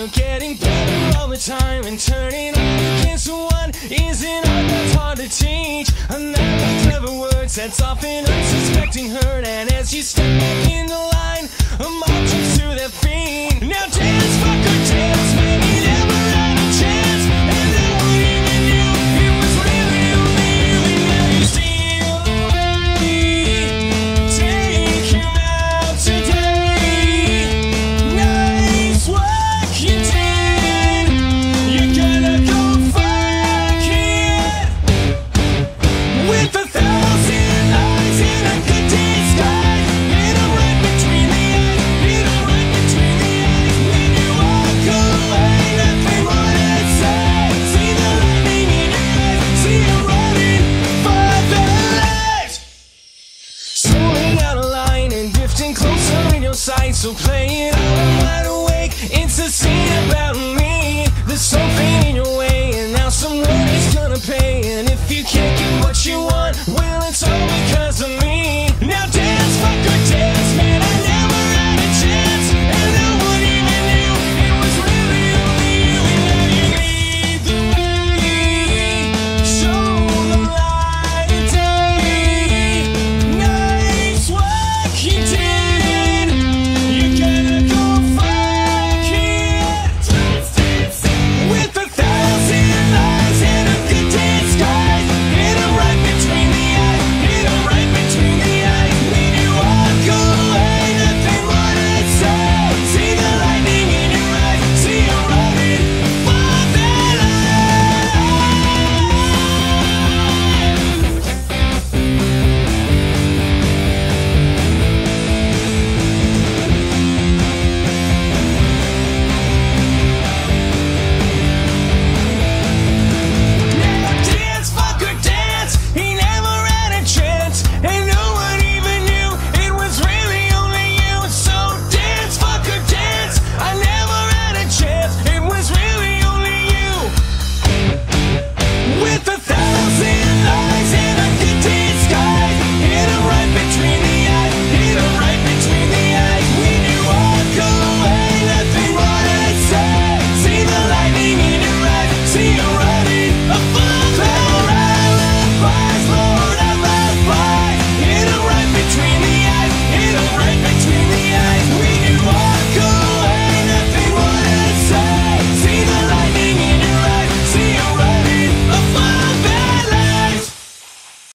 you're getting better all the time, and turning one against one isn't all that's hard to teach. Another clever words that's often unsuspecting hurt, and as you step back in the line, a mob jumps to their feet. Now dance, fucker, dance, maybe never had a chance, and then what even knew it was really leaving. Now you steal away, take him out today. Nice work you did, you gotta go fuck it. With 1,000 eyes in a good disguise, hit 'em right between the eyes, hit 'em right between the eyes. When you walk away, nothing more to say. See the lightning in your eyes, see you running for the light. Strolling out a line and drifting closer in your sight, so play it out, I'm wide awake. It's a scene about me. There's something in your way, and now someone is gonna pay. And if you can't get what you want,